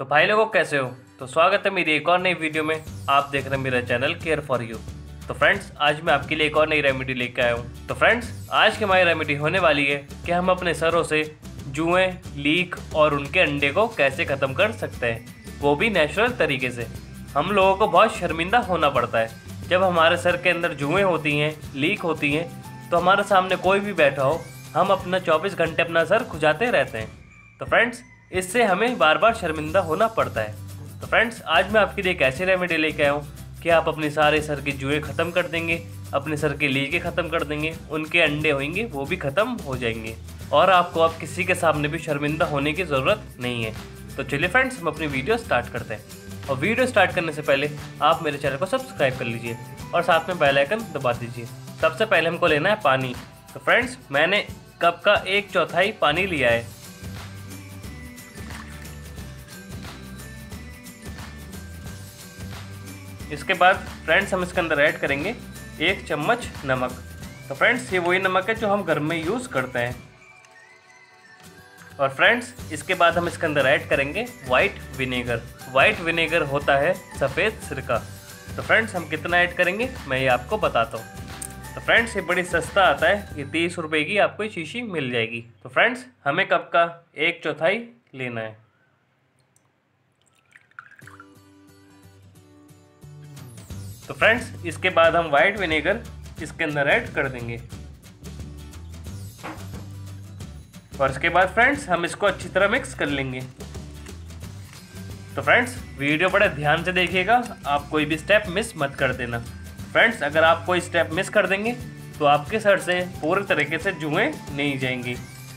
तो भाई लोगों कैसे हो। तो स्वागत है मेरी एक और नई वीडियो में। आप देख रहे हैं मेरा चैनल केयर फॉर यू। तो फ्रेंड्स आज मैं आपके लिए एक और नई रेमेडी लेकर आया हूँ। तो फ्रेंड्स आज की हमारी रेमेडी होने वाली है कि हम अपने सरों से जुएं, लीक और उनके अंडे को कैसे ख़त्म कर सकते हैं, वो भी नेचुरल तरीके से। हम लोगों को बहुत शर्मिंदा होना पड़ता है जब हमारे सर के अंदर जुएं होती हैं, लीक होती हैं, तो हमारे सामने कोई भी बैठा हो हम अपना 24 घंटे अपना सर खुजाते रहते हैं। तो फ्रेंड्स इससे हमें बार बार शर्मिंदा होना पड़ता है। तो फ्रेंड्स आज मैं आपके लिए एक ऐसी रेमेडी लेके आया हूँ कि आप अपने सारे सर के जुएं ख़त्म कर देंगे, अपने सर के लीके ख़त्म कर देंगे, उनके अंडे होंगे वो भी ख़त्म हो जाएंगे और आपको अब किसी के सामने भी शर्मिंदा होने की ज़रूरत नहीं है। तो चलिए फ्रेंड्स हम अपनी वीडियो स्टार्ट करते हैं। और वीडियो स्टार्ट करने से पहले आप मेरे चैनल को सब्सक्राइब कर लीजिए और साथ में बेल आइकन दबा दीजिए। सबसे पहले हमको लेना है पानी। तो फ्रेंड्स मैंने कप का 1/4 पानी लिया है। इसके बाद फ्रेंड्स हम इसके अंदर ऐड करेंगे 1 चम्मच नमक। तो फ्रेंड्स ये वही नमक है जो हम घर में यूज़ करते हैं। और फ्रेंड्स इसके बाद हम इसके अंदर ऐड करेंगे वाइट विनेगर। वाइट विनेगर होता है सफ़ेद सिरका। तो फ्रेंड्स हम कितना ऐड करेंगे मैं ये आपको बताता हूँ। तो फ्रेंड्स ये बड़ी सस्ता आता है, ये 30 रुपये की आपको ये शीशी मिल जाएगी। तो फ्रेंड्स हमें कप का 1/4 लेना है। तो फ्रेंड्स इसके बाद हम वाइट विनेगर इसके अंदर ऐड कर देंगे और इसके बाद फ्रेंड्स हम इसको अच्छी तरह मिक्स कर लेंगे। तो फ्रेंड्स वीडियो बड़े ध्यान से देखिएगा, आप कोई भी स्टेप मिस मत कर देना। फ्रेंड्स अगर आप कोई स्टेप मिस कर देंगे तो आपके सर से पूरी तरीके से जुएं नहीं जाएंगी।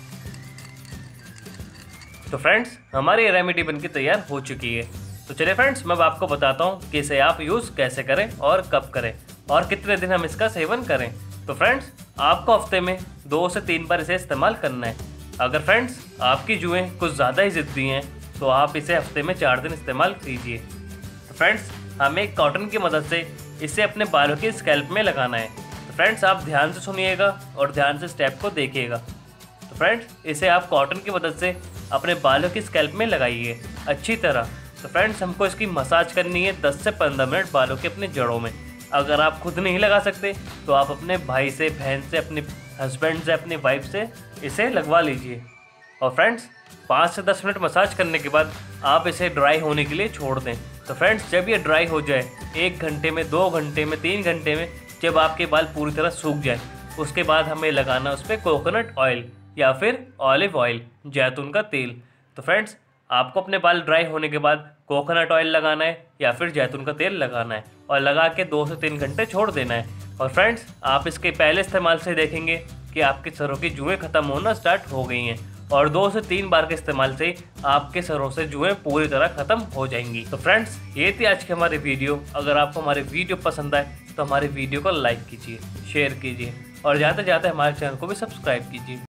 तो फ्रेंड्स हमारी रेमेडी बनके तैयार हो चुकी है। तो चलिए फ्रेंड्स मैं आपको बताता हूँ कि इसे आप यूज़ कैसे करें और कब करें और कितने दिन हम इसका सेवन करें। तो फ्रेंड्स आपको हफ्ते में 2 से 3 बार इसे इस्तेमाल करना है। अगर फ्रेंड्स आपकी जुएं कुछ ज़्यादा ही ज़िद्दी हैं तो आप इसे हफ्ते में 4 दिन इस्तेमाल कीजिए। तो फ्रेंड्स हमें एक कॉटन की मदद से इसे अपने बालों के स्कैल्प में लगाना है। तो फ्रेंड्स आप ध्यान से सुनिएगा और ध्यान से स्टेप को देखिएगा। तो फ्रेंड्स इसे आप कॉटन की मदद से अपने बालों की स्कैल्प में लगाइए अच्छी तरह। तो फ्रेंड्स हमको इसकी मसाज करनी है 10 से 15 मिनट बालों के अपने जड़ों में। अगर आप खुद नहीं लगा सकते तो आप अपने भाई से, बहन से, अपने हस्बैंड से, अपनी वाइफ से इसे लगवा लीजिए। और फ्रेंड्स 5 से 10 मिनट मसाज करने के बाद आप इसे ड्राई होने के लिए छोड़ दें। तो फ्रेंड्स जब ये ड्राई हो जाए 1 घंटे में, 2 घंटे में, 3 घंटे में, जब आपके बाल पूरी तरह सूख जाए उसके बाद हमें लगाना उस पर कोकोनट ऑयल या फिर ऑलिव ऑयल, जैतून का तेल। तो फ्रेंड्स आपको अपने बाल ड्राई होने के बाद कोकोनट ऑयल लगाना है या फिर जैतून का तेल लगाना है और लगा के 2 से 3 घंटे छोड़ देना है। और फ्रेंड्स आप इसके पहले इस्तेमाल से देखेंगे कि आपके सरों की जुएं ख़त्म होना स्टार्ट हो गई हैं और 2 से 3 बार के इस्तेमाल से आपके सरों से जुएं पूरी तरह ख़त्म हो जाएंगी। तो फ्रेंड्स ये थी आज की हमारी वीडियो। अगर आपको हमारी वीडियो पसंद आए तो हमारी वीडियो को लाइक कीजिए, शेयर कीजिए और जाते जाते हमारे चैनल को भी सब्सक्राइब कीजिए।